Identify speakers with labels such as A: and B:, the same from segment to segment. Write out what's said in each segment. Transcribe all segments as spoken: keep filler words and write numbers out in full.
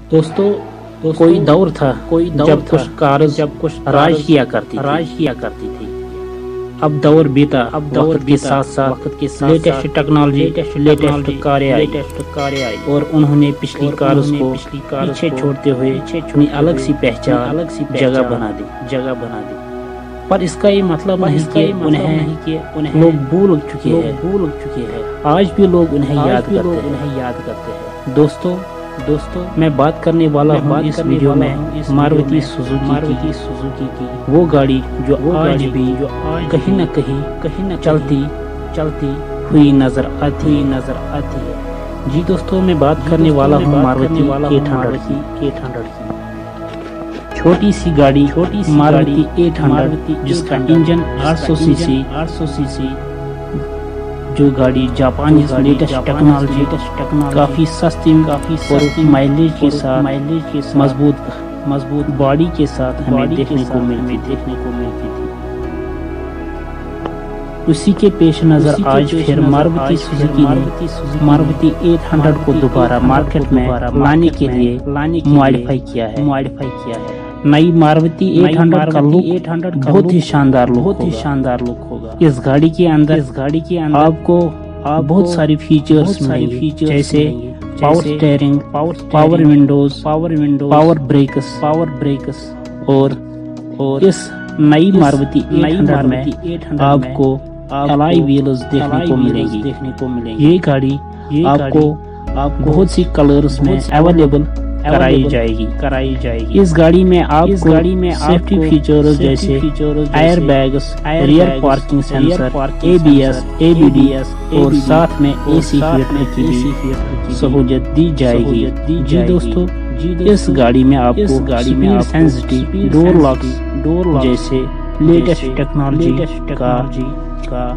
A: دوستو کوئی دور تھا کوئی دور جب کچھ کارز جب کچھ راج کیا کرتی راج کیا کرتی تھی اب دور بیتا اب دور کے ساتھ ساتھ وقت کے ساتھ لیٹسٹ ٹیکنالوجی لیٹسٹ کاریں آئی آئی اور انہوں نے پچھلی کارز کو پیچھے چھوڑتے ہوئے اپنی الگ سی پہچان الگ سی جگہ بنا دی جگہ بنا دی پر اس کا یہ مطلب نہیں کہ انہیں لوگ بھول چکے ہیں بھول چکے ہیں آج بھی لوگ انہیں یاد کرتے ہیں انہیں یاد کرتے ہیں دوستو دوستو میں بات کرنے والا ہوں اس ویڈیو میں ماروتی سوزوکی کی سوزوکی کی وہ گاڑی جو آج بھی جو کہیں نہ کہیں کہیں نہ چلتی چلتی ہوئی نظر آتی نظر آتی ہے جی دوستو میں بات کرنے والا ہوں ماروتی ایٹ ہنڈریڈ کی ایٹ ہنڈریڈ کی چھوٹی سی گاڑی چھوٹی سی ماروتی ایٹ ہنڈریڈ جس کا انجن آٹھ سو سی سی آٹھ سو سی سی جو گاڑی جاپانی لیٹسٹ ٹیکنالوجی کافی سستی کافی سستی مائلیج کے ساتھ مائلیج کے مضبوط مضبوط باڈی کے ساتھ ہمیں دیکھنے کو ملتی دیکھنے کو ملتی تھی اسی کے پیش نظر آج پھر ماروتی سوزوکی نے ماروتی ایٹ ہنڈریڈ کو دوبارہ مارکیٹ میں لانے کے لیے ماڈیفائی کیا ہے ماڈیفائی کیا ہے نئی ماروتی ایٹ ہنڈریڈ کا لک بہت ہی شاندار لک بہت ہی شاندار لک ہوگا اس گاڑی کے اندر اس گاڑی کے اندر آپ کو بہت ساری فیچرز ملیں گے جیسے power steering power windows power windows power brakes power brakes اور اور اس نئی ماروتی ایٹ ہنڈریڈ میں آپ کو الائی ویلز دیکھنے کو ملیں گی دیکھنے کو ملیں گی یہ گاڑی آپ کو آپ بہت سی کلرز میں اویلیبل کرائی جائے گی کرائی جائے گی اس گاڑی میں آپ اس گاڑی میں سیفٹی فیچرز جیسے air bags rear parking sensor A B S A B D S اور ساتھ میں اے سی فیٹر کی بھی سہولت دی جائے گی جی دوستو اس گاڑی میں آپ کو گاڑی میں سینسٹی ڈور لاکس ڈور جیسے لیٹسٹ ٹیکنالوجی کا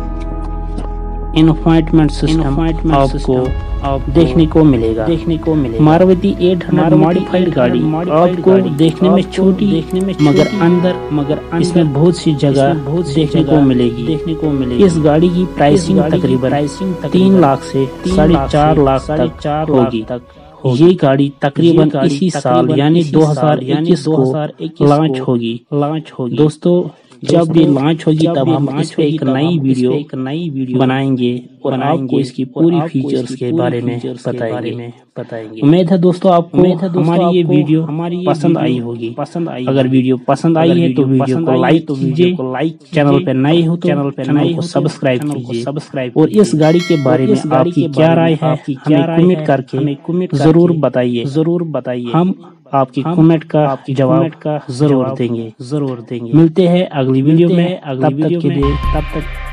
A: انفائٹمنٹ سسٹم آپ کو آپ دیکھنے کو ملے گا دیکھنے کو ملے گا ماروتی ایٹ ہنڈریڈ ماڈیفائڈ گاڑی آپ کو دیکھنے میں چھوٹی دیکھنے میں مگر اندر مگر اس میں بہت سی جگہ بہت دیکھنے کو ملے گی دیکھنے کو ملے گی اس گاڑی کی پرائسنگ تقریباً تین لاکھ سے ساڑھے چار لاکھ تک چار ہوگی یہ گاڑی تقریباً اسی سال یعنی دو ہزار اکیس کو لانچ ہوگی لانچ ہوگی دوستو جب بھی لانچ ہوگی تب ہم اس پہ ایک نئی ویڈیو ایک نئی ویڈیو بنائیں گے اور آپ کو اس کی پوری فیچرز کے بارے میں بتائیں گے بتائیں گے امید ہے دوستو آپ کو ہماری یہ ویڈیو ہماری پسند آئی ہوگی پسند آئی اگر ویڈیو پسند آئی ہے تو ویڈیو کو لائک کیجیے چینل پہ نئے ہو تو چینل پہ نئے ہو سبسکرائب کیجیے سبسکرائب اور اس گاڑی کے بارے میں آپ کی کیا رائے ہے ہمیں کمنٹ کر کے ہمیں کمنٹ ضرور بتائیے ضرور بتائیے ہم آپ کی کمنٹ کا جواب کا ضرور دیں گے ضرور دیں گے ملتے ہیں اگلی ویڈیو میں اگلی ویڈیو کے لیے تب تک